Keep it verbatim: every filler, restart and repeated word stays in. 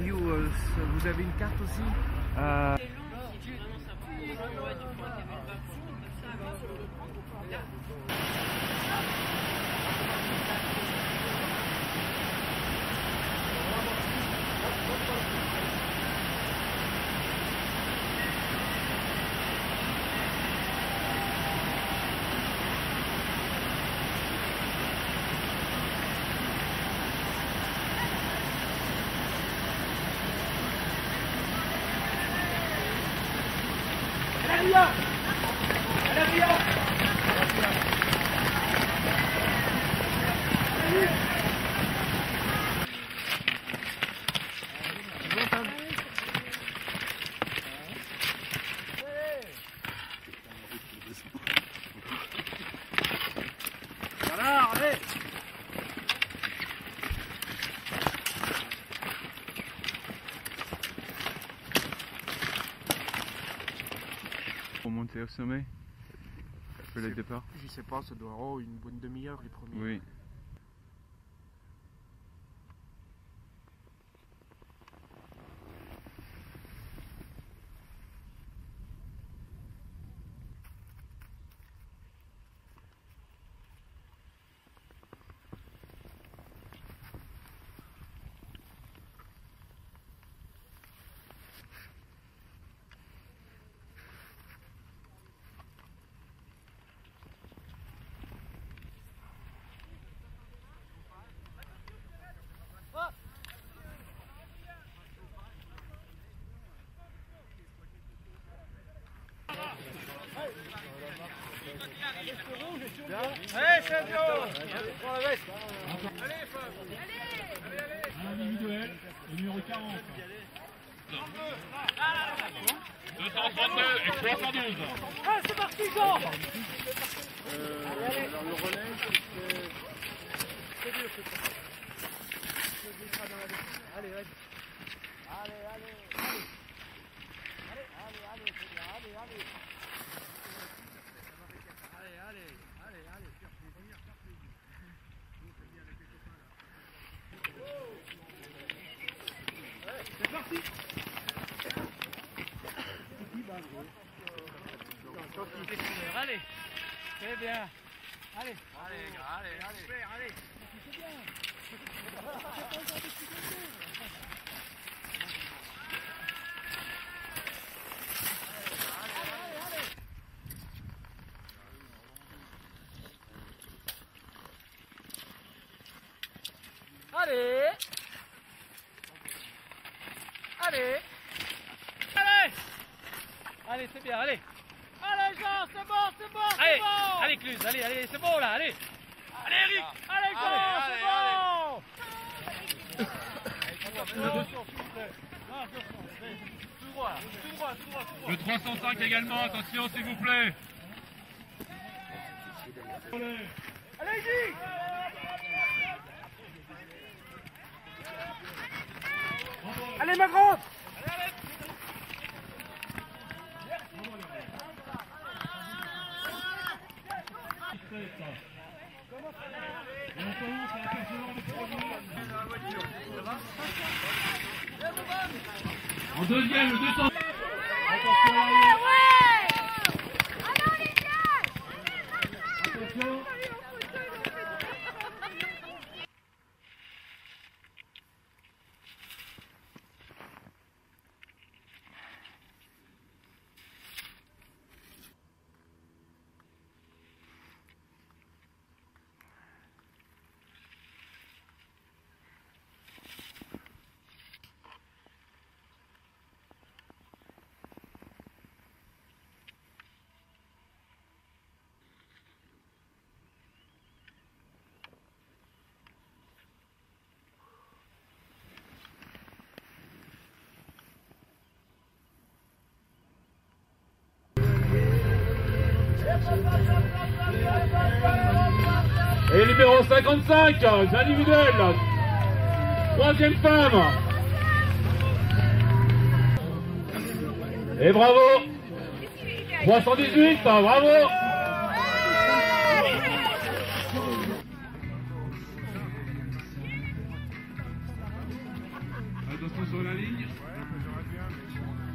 viewers, vous avez une carte aussi? euh... Pour monter au sommet, après le départ. Je sais pas, ça doit avoir une bonne demi-heure les premiers. Oui. Allez, champion! Prends la veste! Allez, Fab! Allez! Allez, individuel, le numéro quarante. deux cent trente-deux et trois cent douze. Ah, c'est parti, Jean! Euh, alors le relais, c'est... C'est dur, c'est ça. Allez, vas-y. Allez, allez, allez. Allez, allez, allez, c'est bien, allez, allez. Allez, allez, allez, allez, faire plaisir, faire plaisir. C'est parti. Allez, c'est bien. Allez, allez, allez, allez, super, allez. C'est bien. Allez, allez, allez, allez, c'est bien, allez. Allez Jean, c'est bon, c'est bon, c'est Allez, bon. allez Cluse, allez, allez, c'est bon là, allez. Allez Eric. Allez Jean, c'est bon. Tout droit, tout droit, tout droit, tout droit. Le trois cent cinq également, attention s'il vous plaît. Allez Guy. Allez ma grande. En deuxième, le deux cents. Attention à Attention. Et numéro cinquante-cinq, individuel. Troisième femme. Et bravo. trois cent dix-huit, bravo. attention sur la ligne. Ouais, j'aurais bien, mais...